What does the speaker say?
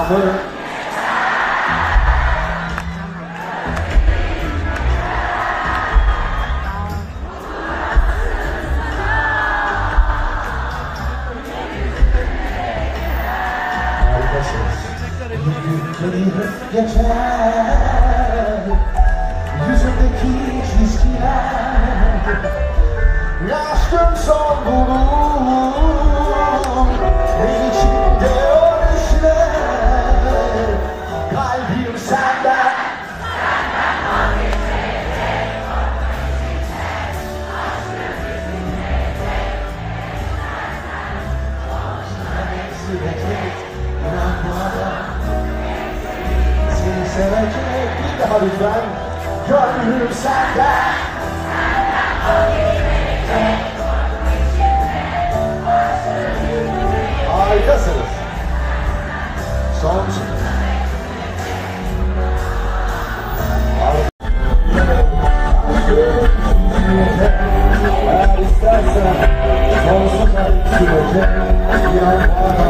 devamı. Günleri hep geçer, yüzümdeki çizgiler, yaştım son bulum, ve içimde ölüşler, kalbim senden sevecek bir daha lütfen. Gönlüm senden. Harikasınız. Son eğer istersen sonsuza sürecek bir an var.